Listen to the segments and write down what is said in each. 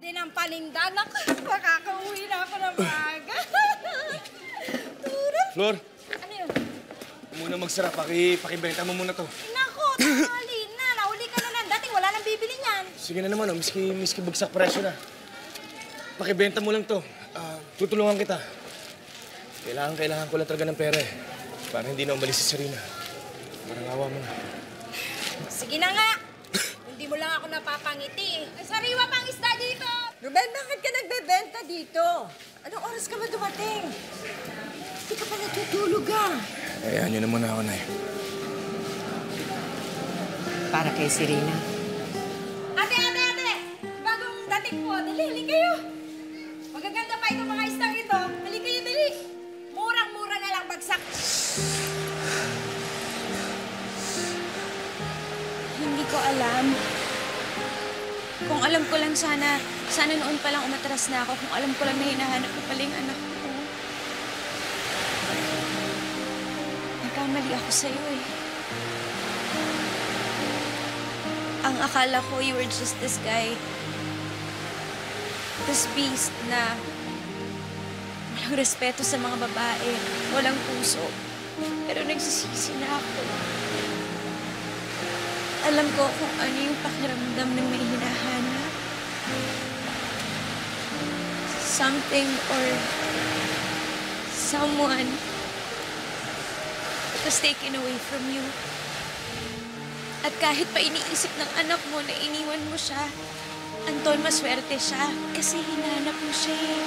din ang paninda. Naku, makakauwi na ako ng maaga. Turang. Flor! Ano yun? Muna magsara, pakibenta mo muna to. Naku, tanghali na. Nahuli ka na lang. Dating wala nang bibili niyan. Sige na naman, miski bagsak presyo na. Pakibenta mo lang to. Tutulungan kita. Kailangan ko lang talaga ng pera eh. Para hindi na umalis si Serena. Parang awa mo na. Sige na nga. Hindi mo lang ako napapangiti. Ay, sariwa pang isda dito. Ruben, bakit ka nagbebenta dito? Anong oras ka ba dumating? Hindi ka pa natutulog Ayan, yun na muna ako, Nay. Para kay Serena. Ate! Bagong dating po. Dali kayo. Magaganda pa itong mga istang ito. Dali kayo, dali. Murang-mura na lang bagsak. Hindi ko alam. Kung alam ko lang sana noon pa lang umatras na ako. Kung alam ko lang na hinahanap ko pala yung anak ko. Nagkamali ako sa'yo eh. Ang akala ko, you were just this guy. This beast na walang respeto sa mga babae, walang puso. Pero nagsisisi na ako. Alam ko kung ano yung pakiramdam ng may hinahanap. Something or someone that was taken away from you. At kahit pa iniisip ng anak mo na iniwan mo siya, Anton, maswerte siya kasi hinanap mo siya eh.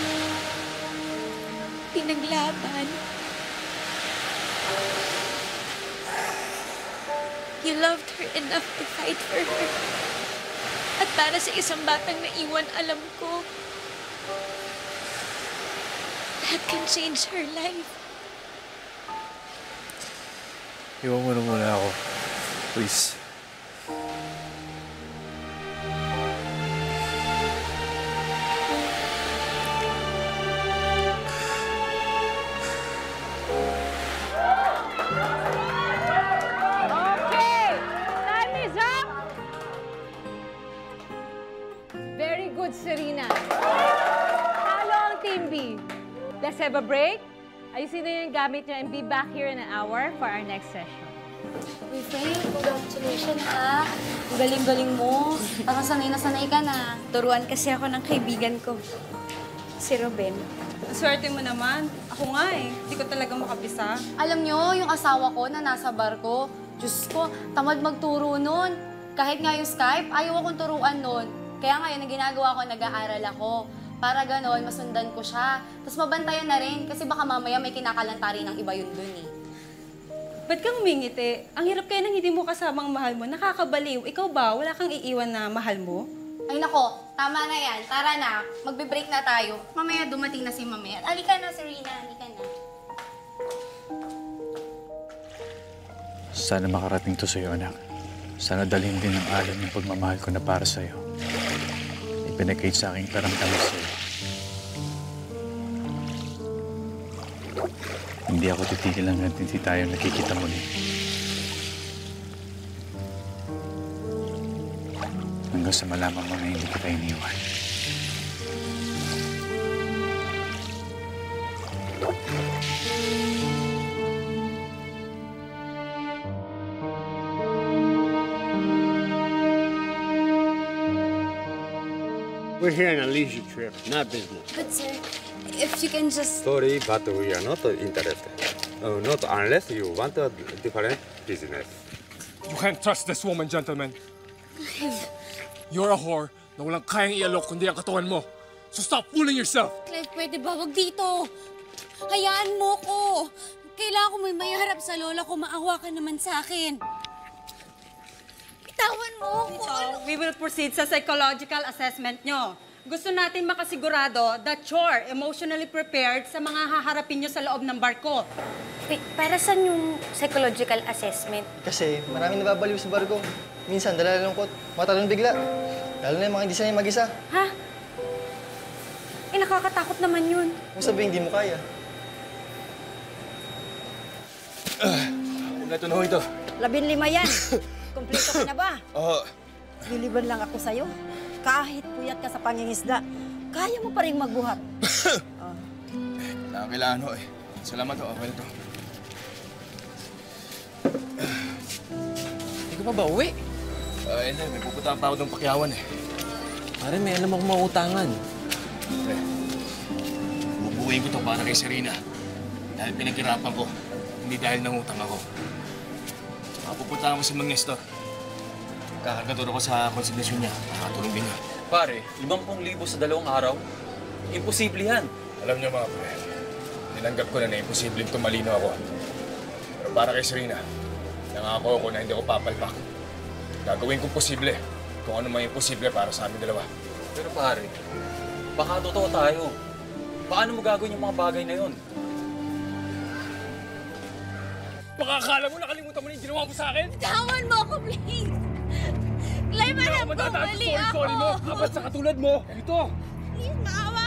Pinaglaban. You loved her enough to fight for her. At para sa isang batang naiwan, alam ko, that can change her life. Iwan mo na muna ako. Please. Very good, Serena. Talo ang Team B. Let's have a break. Ayusin na yung gamit niya and be back here in an hour for our next session. Uy, Faye, congratulations ha. Ang galing-galing mo. Parang sanay na sanay ka na. Turuan kasi ako ng kaibigan ko, si Ruben. Swerte mo naman. Ako nga eh. Hindi ko talaga makabisa. Alam nyo, yung asawa ko na nasa barko, Diyos ko, tamad magturo nun. Kahit nga yung Skype, ayaw akong turuan nun. Kaya ngayon, ang ginagawa ko, nag-aaral ako. Para ganon, masundan ko siya. Tapos mabantayan na rin, kasi baka mamaya may kinakalantari ng iba yun dun eh. Ba't kang umingiti? Ang hirap kaya nang hindi mo kasamang mahal mo. Nakakabaliw. Ikaw ba? Wala kang iiwan na mahal mo? Ay nako, tama na yan. Tara na, magbe-break na tayo. Mamaya dumating na si mamaya. Halika na, Serena. Halika na. Sana makarating to sa'yo, anak. Sana dalhin din ang alon yung pagmamahal ko na para sa'yo. Ipinagkait sa aking karamdaman sa'yo. Hindi ako titigil hanggang hindi tayo nakikita muli. Hanggang sa malaman mo na hindi kita iniwan. We're here on a leisure trip, not business. But sir, if you can just... Sorry, but we are not interested. Not unless you want a different business. You can't trust this woman, gentlemen. You're a whore na walang kayang ialok kundi ang katawan mo. So stop fooling yourself! Clive, pwede ba? Wag dito. Hayaan mo ko. Kailangan ko may mayaharap sa lola ko. Maawa ka naman sa akin. Bitawan mo ako. We will proceed sa psychological assessment nyo. Gusto natin makasigurado that you're emotionally prepared sa mga haharapin nyo sa loob ng barko. Wait, para saan yung psychological assessment? Kasi maraming nababaliw sa barko. Minsan, dalalungkot, matalon bigla. Lalo na yung mga hindi sanay mag-isa. Ha? Eh, nakakatakot naman yun. Kung sabihin, hindi mo kaya. Ito na ho ito. 15 yan. Kompleto ka na ba? Oo. Liliban lang ako sa'yo. kahit puyat ka sa pangingisda, kaya mo pa rin magbuhat. Kailangan ho eh. Salamat ho, okay na to. Hindi ka pa ba uwi? Hindi, may pupuntahan pa ako ng Pakyawan eh. Pare, may alam akong mautangan. Pre, bubuuin ko to para kay Serena. Dahil pinaghirapan ko, hindi dahil nangutang ako. Tsaka pupuntahan ko si Mang Nestor. Kakargador ako sa konsignasyon niya. Nakatulong din niya. Pare, 50,000 sa 2 araw? Imposible yan. Alam niyo mga pre, tinanggap ko na imposibleng tumalino ako. Pero para kay Serena, nangako ako na hindi ako papalpak. Gagawin kong posible kung ano may imposible para sa amin dalawa. Pero pare, baka totoo tayo. Paano mo gagawin yung mga bagay na yun? Baka akala mo nakalimutan mo na yung ginawa mo sa akin? Tawan mo ako, please! Clem, alam ko, mali ako! Sorry mo, kapat sa katulad mo. Ito! Please, maawa